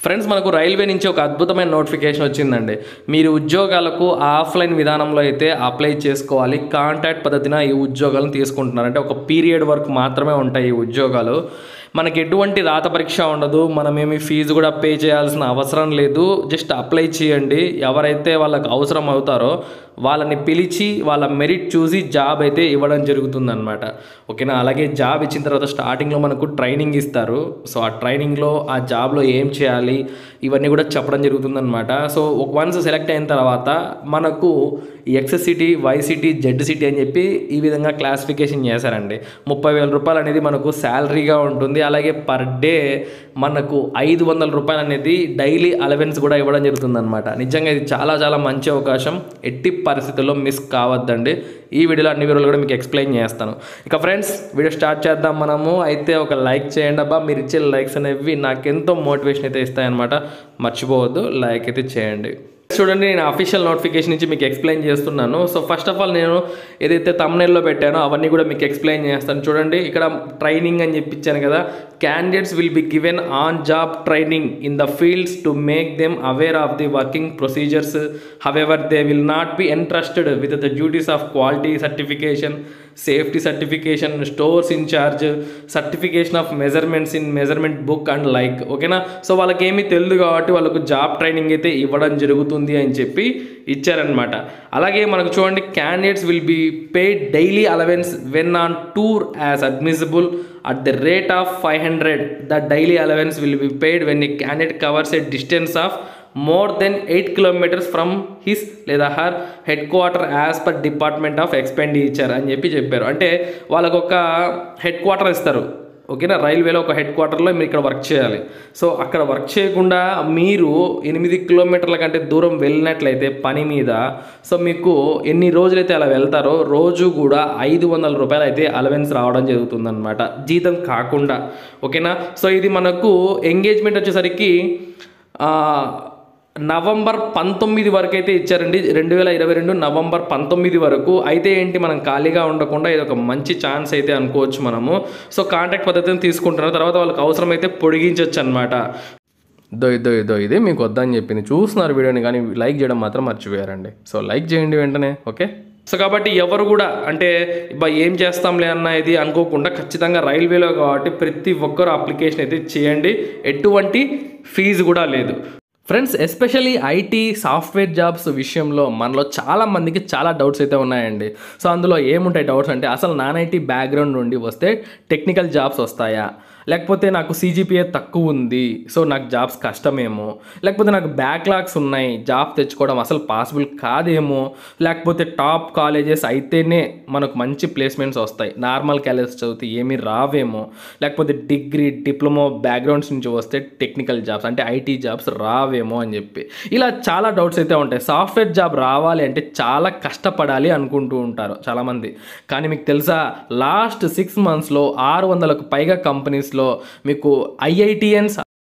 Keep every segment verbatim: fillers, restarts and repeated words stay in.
Friends మనకు railway నుంచి ఒక అద్భుతమైన నోటిఫికేషన్ వచ్చిందండి. మీరు ఉద్యోగాలకు ఆఫ్లైన్ విధానంలో అయితే అప్లై చేసుకోవాలి. కాంట్రాక్ట్ పద్ధతిన ఈ ఉద్యోగాలను తీసుకుంటున్నారు. అంటే ఒక పీరియడ్ వరకు మాత్రమే ఉంటాయి ఈ ఉద్యోగాలు. మనకి ఎటువంటి రాత పరీక్ష ఉండదు, మనమేమి ఫీజు కూడా పే చేయాల్సిన అవసరం లేదు. జస్ట్ అప్లై చేయండి. ఎవరైతే వాళ్ళకి అవసరం అవుతారో వాళ్ళని పిలిచి వాళ్ళ మెరిట్ చూసి జాబ్ అయితే ఇవ్వడం జరుగుతుందన్నమాట. ఓకేనా. అలాగే జాబ్ ఇచ్చిన తర్వాత స్టార్టింగ్లో మనకు ట్రైనింగ్ ఇస్తారు. సో ఆ ట్రైనింగ్లో ఆ జాబ్లో ఏం చేయాలి ఇవన్నీ కూడా చెప్పడం జరుగుతుందన్నమాట. సో ఒక వన్స్ సెలెక్ట్ అయిన తర్వాత మనకు X city, Y city, Z city అని చెప్పి ఈ విధంగా క్లాసిఫికేషన్ చేశారండి. ముప్పై వేల రూపాయలు అనేది మనకు శాలరీగా ఉంటుంది. అలాగే పర్ డే మనకు ఐదు వందల రూపాయలు అనేది డైలీ అలవెన్స్ కూడా ఇవ్వడం జరుగుతుందన్నమాట. నిజంగా ఇది చాలా చాలా మంచి అవకాశం. ఎట్టి పరిస్థితుల్లో మిస్ కావద్దండి. ఈ వీడియోలో అన్ని వివరాలు కూడా మీకు ఎక్స్ప్లెయిన్ చేస్తాను. ఇక ఫ్రెండ్స్ వీడియో స్టార్ట్ చేద్దాం మనము. అయితే ఒక లైక్ చేయండి అబ్బా. మీరు ఇచ్చే లైక్స్ అనేవి నాకెంతో మోటివేషన్ అయితే ఇస్తాయన్నమాట. మర్చిపోవద్దు, లైక్ అయితే చేయండి. చూడండి, నేను అఫీషియల్ నోటిఫికేషన్ నుంచి మీకు ఎక్స్ప్లెయిన్ చేస్తున్నాను. సో ఫస్ట్ ఆఫ్ ఆల్ నేను ఏదైతే థంబ్నెయిల్లో పెట్టానో అవన్నీ కూడా మీకు ఎక్స్ప్లెయిన్ చేస్తాను. చూడండి, ఇక్కడ ట్రైనింగ్ అని చెప్పించాను కదా. Candidates will be given on job training in the fields to make them aware of the working procedures. However they will not be entrusted with the duties of quality certification, safety certification, stores in-charge, certification of measurements in measurement book and like. ఓకేనా. So వాళ్ళకి ఏమీ తెలియదు కాబట్టి వాళ్ళకు job training అయితే ఇవ్వడం జరుగుతుంది అని చెప్పి ఇచ్చారనమాట. అలాగే మనకు చూడండి, candidates will be paid daily allowance when on tour as admissible at the rate of five hundred. The daily allowance will be paid when a candidate covers a distance of more than eight kilometers from his లేదా her headquarter as per department of expenditure అని చెప్పి చెప్పారు. అంటే వాళ్ళకు ఒక head quarter ఇస్తారు. ఓకేనా. రైల్వేలో ఒక హెడ్ క్వార్టర్లో మీరు ఇక్కడ వర్క్ చేయాలి. సో అక్కడ వర్క్ చేయకుండా మీరు ఎనిమిది కిలోమీటర్ల కంటే దూరం వెళ్ళినట్లయితే పని మీద, సో మీకు ఎన్ని రోజులైతే అలా వెళ్తారో రోజు కూడా ఐదు వందల రూపాయలు అయితే అలవెన్స్ రావడం జరుగుతుందన్నమాట, జీతం కాకుండా. ఓకేనా. సో ఇది మనకు ఎంగేజ్మెంట్ వచ్చేసరికి నవంబర్ పంతొమ్మిది వరకు అయితే ఇచ్చారండి. రెండు వేల ఇరవై రెండు నవంబర్ పంతొమ్మిది వరకు. అయితే ఏంటి, మనం ఖాళీగా ఉండకుండా ఇది ఒక మంచి ఛాన్స్ అయితే అనుకోవచ్చు మనము. సో కాంట్రాక్ట్ పద్ధతిని తీసుకుంటున్నారు. తర్వాత వాళ్ళకి అవసరం అయితే పొడిగించవచ్చు అనమాట. దో ఇదో ఇదో ఇదే మీకు వద్దని చెప్పింది. చూస్తున్నారు వీడియోని కానీ లైక్ చేయడం మాత్రం మర్చిపోయారండి. సో లైక్ చేయండి వెంటనే. ఓకే. సో కాబట్టి ఎవరు కూడా అంటే బా ఏం చేస్తాంలే అన్న ఇది అనుకోకుండా ఖచ్చితంగా రైల్వేలో కాబట్టి ప్రతి ఒక్కరు అప్లికేషన్ అయితే చేయండి. ఎటువంటి ఫీజు కూడా లేదు. Friends, especially IT software jobs విషయంలో మనలో చాలా మందికి చాలా డౌట్స్ అయితే ఉన్నాయండి. సో అందులో ఏముంటాయి డౌట్స్ అంటే, అసలు నాన్ ఐటీ బ్యాక్గ్రౌండ్ నుండి వస్తే టెక్నికల్ జాబ్స్ వస్తాయా, లేకపోతే నాకు సీజీపీఏ తక్కువ ఉంది సో నాకు జాబ్స్ కష్టమేమో, లేకపోతే నాకు బ్యాక్లాగ్స్ ఉన్నాయి జాబ్ తెచ్చుకోవడం అసలు పాసిబుల్ కాదేమో, లేకపోతే టాప్ కాలేజెస్ అయితేనే మనకు మంచి ప్లేస్మెంట్స్ వస్తాయి, నార్మల్ కాలేజెస్ చదివితే ఏమీ రావేమో, లేకపోతే డిగ్రీ డిప్లొమా బ్యాక్గ్రౌండ్స్ నుంచి వస్తే టెక్నికల్ జాబ్స్ అంటే ఐటీ జాబ్స్ రావేమో అని చెప్పి ఇలా చాలా డౌట్స్ అయితే ఉంటాయి. సాఫ్ట్వేర్ జాబ్ రావాలి అంటే చాలా కష్టపడాలి అనుకుంటూ ఉంటారు చాలామంది. కానీ మీకు తెలుసా, లాస్ట్ సిక్స్ మంత్స్లో ఆరు వందలకు పైగా కంపెనీస్లో మీకు ఐఐటిఎన్స్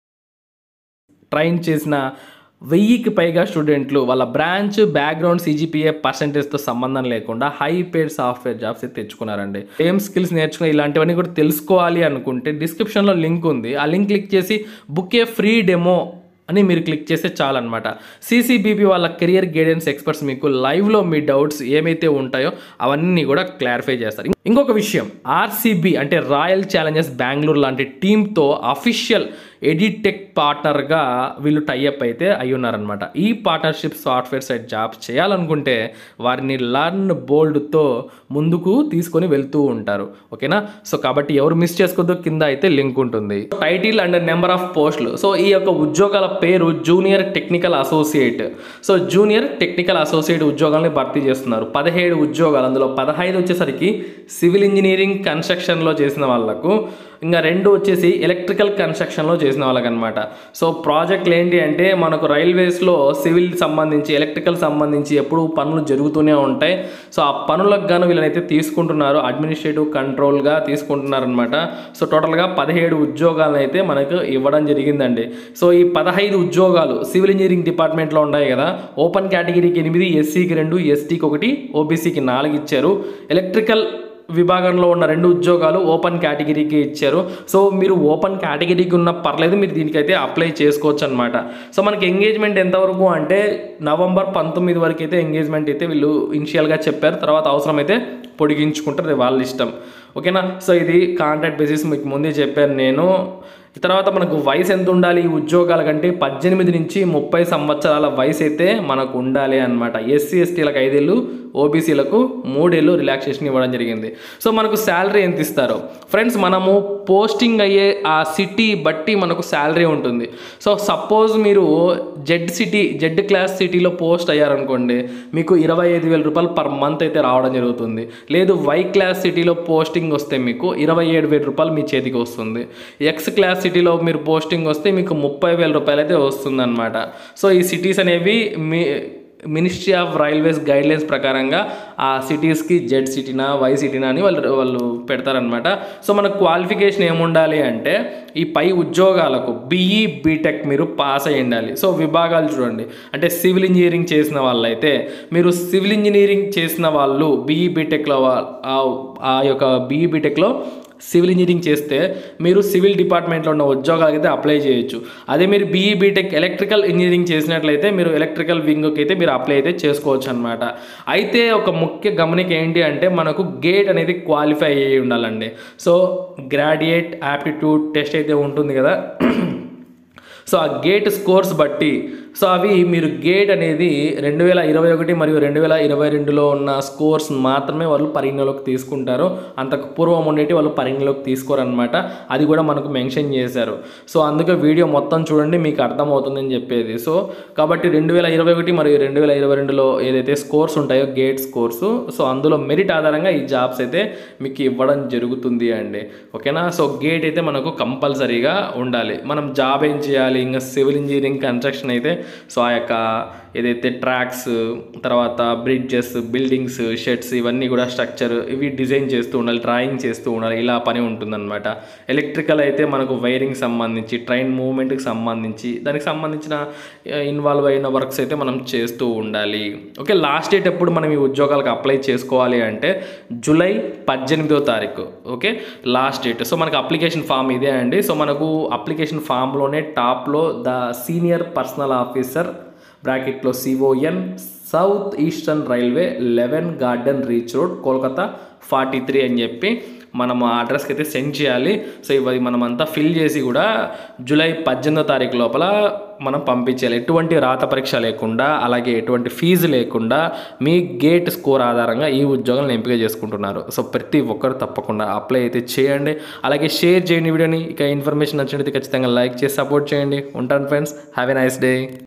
ట్రైన్ చేసిన వెయ్యికి పైగా స్టూడెంట్లు వాళ్ళ బ్రాంచ్ బ్యాక్గ్రౌండ్ సీజీపీఏ పర్సెంటేజ్తో సంబంధం లేకుండా హై పేడ్ సాఫ్ట్వేర్ జాబ్స్ అయితే తెచ్చుకున్నారండి. ఏం స్కిల్స్ నేర్చుకుని ఇలాంటివన్నీ కూడా తెలుసుకోవాలి అనుకుంటే డిస్క్రిప్షన్లో లింక్ ఉంది. ఆ లింక్ క్లిక్ చేసి బుక్ ఏ ఫ్రీ డెమో అని మీరు క్లిక్ చేస్తే చాలన్నమాట. సీసీబీబీ వాళ్ళ కెరియర్ గైడెన్స్ ఎక్స్పర్ట్స్ మీకు లైవ్లో మీ డౌట్స్ ఏమైతే ఉంటాయో అవన్నీ కూడా క్లారిఫై చేస్తారు. ఇంకొక విషయం, ఆర్సీబీ అంటే రాయల్ ఛాలెంజర్స్ బెంగళూరు లాంటి టీంతో అఫీషియల్ ఎడిటెక్ పార్ట్నర్గా వీళ్ళు టైఅప్ అయితే అయి ఉన్నారనమాట. ఈ పార్ట్నర్షిప్ సాఫ్ట్వేర్ సైడ్ జాబ్స్ చేయాలనుకుంటే వారిని లర్న్ బోల్డ్తో ముందుకు తీసుకొని వెళ్తూ ఉంటారు. ఓకేనా. సో కాబట్టి ఎవరు మిస్ చేసుకోవద్దు, కింద అయితే లింక్ ఉంటుంది. టైటిల్ అండ్ నెంబర్ ఆఫ్ పోస్టులు. సో ఈ యొక్క ఉద్యోగాల పేరు junior technical associate. So junior technical associate ఉద్యోగాలని భర్తీ చేస్తున్నారు. పదిహేడు ఉద్యోగాలు, అందులో పదహైదు వచ్చేసరికి సివిల్ ఇంజనీరింగ్ కన్స్ట్రక్షన్లో చేసిన వాళ్ళకు, ఇంకా రెండు వచ్చేసి ఎలక్ట్రికల్ కన్స్ట్రక్షన్లో చేసిన వాళ్ళకి అనమాట. సో ప్రాజెక్టులు ఏంటి అంటే మనకు రైల్వేస్లో సివిల్ సంబంధించి ఎలక్ట్రికల్ సంబంధించి ఎప్పుడు పనులు జరుగుతూనే ఉంటాయి. సో ఆ పనులకు గాను వీళ్ళనైతే తీసుకుంటున్నారు, అడ్మినిస్ట్రేటివ్ కంట్రోల్గా తీసుకుంటున్నారు అనమాట. సో టోటల్గా పదిహేడు ఉద్యోగాలను అయితే మనకు ఇవ్వడం జరిగిందండి. సో ఈ పదహైదు ఉద్యోగాలు సివిల్ ఇంజనీరింగ్ డిపార్ట్మెంట్లో ఉన్నాయి కదా. ఓపెన్ కేటగిరీకి ఎనిమిది, ఎస్సీకి రెండు, ఎస్టీకి ఒకటి, ఓబీసీకి నాలుగు ఇచ్చారు. ఎలక్ట్రికల్ విభాగంలో ఉన్న రెండు ఉద్యోగాలు ఓపెన్ కేటగిరీకి ఇచ్చారు. సో మీరు ఓపెన్ కేటగిరీకి ఉన్న పర్లేదు, మీరు దీనికైతే అప్లై చేసుకోవచ్చు అనమాట. సో మనకి ఎంగేజ్మెంట్ ఎంతవరకు అంటే నవంబర్ పంతొమ్మిది వరకు అయితే ఎంగేజ్మెంట్ అయితే వీళ్ళు ఇనిషియల్గా చెప్పారు. తర్వాత అవసరమైతే పొడిగించుకుంటారు, అది వాళ్ళ ఇష్టం. ఓకేనా. సో ఇది కాంట్రాక్ట్ బేసిస్ మీకు ముందే చెప్పాను నేను. తర్వాత మనకు వయసు ఎంత ఉండాలి ఈ ఉద్యోగాల కంటే, పద్దెనిమిది నుంచి ముప్పై సంవత్సరాల వయసు అయితే మనకు ఉండాలి అనమాట. ఎస్సీ ఎస్టీలకు ఐదేళ్ళు, ఓబీసీలకు మూడేళ్ళు రిలాక్సేషన్ ఇవ్వడం జరిగింది. సో మనకు శాలరీ ఎంత ఇస్తారు ఫ్రెండ్స్, మనము పోస్టింగ్ అయ్యే ఆ సిటీ బట్టి మనకు శాలరీ ఉంటుంది. సో సపోజ్ మీరు జెడ్ సిటీ జెడ్ క్లాస్ సిటీలో పోస్ట్ అయ్యారనుకోండి, మీకు ఇరవై ఐదు వేల రూపాయలు పర్ మంత్ అయితే రావడం జరుగుతుంది. లేదు వై క్లాస్ సిటీలో పోస్టింగ్ వస్తే మీకు ఇరవై ఏడు వేల రూపాయలు మీ చేతికి వస్తుంది. ఎక్స్ క్లాస్ సిటీలో మీరు పోస్టింగ్ వస్తే మీకు ముప్పై వేల రూపాయలు అయితే వస్తుంది అనమాట. సో ఈ సిటీస్ అనేవి మీ మినిస్ట్రీ ఆఫ్ రైల్వేస్ గైడ్లైన్స్ ప్రకారంగా ఆ సిటీస్కి జెడ్ సిటీనా వై సిటీనా అని వాళ్ళు వాళ్ళు పెడతారనమాట. సో మన క్వాలిఫికేషన్ ఏముండాలి అంటే ఈ పై ఉద్యోగాలకు బీఈ బీటెక్ మీరు పాస్ అయ్యి ఉండాలి. సో విభాగాలు చూడండి, అంటే సివిల్ ఇంజనీరింగ్ చేసిన వాళ్ళైతే మీరు సివిల్ ఇంజనీరింగ్ చేసిన వాళ్ళు బీఈ బీటెక్లో ఆ యొక్క బీఈ బీటెక్లో సివిల్ ఇంజనీరింగ్ చేస్తే మీరు సివిల్ డిపార్ట్మెంట్లో ఉన్న ఉద్యోగాలకి అయితే అప్లై చేయొచ్చు. అదే మీరు బీఈ బీటెక్ ఎలక్ట్రికల్ ఇంజనీరింగ్ చేసినట్లయితే మీరు ఎలక్ట్రికల్ వింగ్కి అయితే మీరు అప్లై అయితే చేసుకోవచ్చు అనమాట. అయితే ఒక ముఖ్య గమనిక ఏంటి అంటే మనకు గేట్ అనేది క్వాలిఫై అయ్యి ఉండాలండి. సో గ్రాడ్యుయేట్ యాప్టిట్యూడ్ టెస్ట్ అయితే ఉంటుంది కదా, సో ఆ గేట్ స్కోర్స్ బట్టి, సో అవి మీరు గేట్ అనేది రెండు వేల ఇరవై ఒకటి మరియు రెండు వేల ఇరవై రెండులో ఉన్న స్కోర్స్ మాత్రమే వాళ్ళు పరిగణలోకి తీసుకుంటారు. అంతకు పూర్వం ఉండేటి వాళ్ళు పరిగణలోకి తీసుకోరనమాట. అది కూడా మనకు మెన్షన్ చేశారు. సో అందుకే వీడియో మొత్తం చూడండి, మీకు అర్థమవుతుందని చెప్పేది. సో కాబట్టి రెండు వేల ఇరవై ఒకటి మరియు రెండు వేల ఇరవై రెండులో ఏదైతే స్కోర్స్ ఉంటాయో గేట్ స్కోర్స్, సో అందులో మెరిట్ ఆధారంగా ఈ జాబ్స్ అయితే మీకు ఇవ్వడం జరుగుతుంది అండి. ఓకేనా. సో గేట్ అయితే మనకు కంపల్సరీగా ఉండాలి. మనం జాబ్ ఏం చేయాలి, ఇంకా సివిల్ ఇంజనీరింగ్ కన్స్ట్రక్షన్ అయితే సో ఆ యొక్క ఏదైతే ట్రాక్స్, తర్వాత బ్రిడ్జెస్, బిల్డింగ్స్, షెడ్స్, ఇవన్నీ కూడా స్ట్రక్చర్ ఇవి డిజైన్ చేస్తూ ఉండాలి, డ్రాయింగ్ చేస్తూ ఉండాలి, ఇలా పని ఉంటుందన్నమాట. ఎలక్ట్రికల్ అయితే మనకు వైరింగ్ సంబంధించి, ట్రైన్ మూవ్మెంట్కి సంబంధించి దానికి సంబంధించిన ఇన్వాల్వ్ అయిన వర్క్స్ అయితే మనం చేస్తూ ఉండాలి. ఓకే. లాస్ట్ డేట్ ఎప్పుడు మనం ఈ ఉద్యోగాలకు అప్లై చేసుకోవాలి అంటే జూలై పద్దెనిమిదో తారీఖు. Okay, last date. సో మనకు అప్లికేషన్ ఫామ్ ఇదే అండి. సో మనకు అప్లికేషన్ ఫామ్లోనే టాప్లో ద సీనియర్ పర్సనల్ ఆఫీసర్ బ్రాకెట్లో CON South Eastern Railway eleven Garden Reach Road Kolkata forty three అని చెప్పి మనం ఆ అడ్రస్కి అయితే సెండ్ చేయాలి. సో ఇవి మనం అంతా ఫిల్ చేసి కూడా జూలై పద్దెనిమిదో తారీఖు లోపల మనం పంపించాలి. ఎటువంటి రాత పరీక్ష లేకుండా, అలాగే ఎటువంటి ఫీజు లేకుండా మీ గేట్ స్కోర్ ఆధారంగా ఈ ఉద్యోగాలను ఎంపిక చేసుకుంటున్నారు. సో ప్రతి ఒక్కరు తప్పకుండా అప్లై అయితే చేయండి. అలాగే షేర్ చేయండి వీడియోని. ఇక ఇన్ఫర్మేషన్ నచ్చినట్లయితే ఖచ్చితంగా లైక్ చేసి సపోర్ట్ చేయండి. ఉంటాను friends, have a nice day.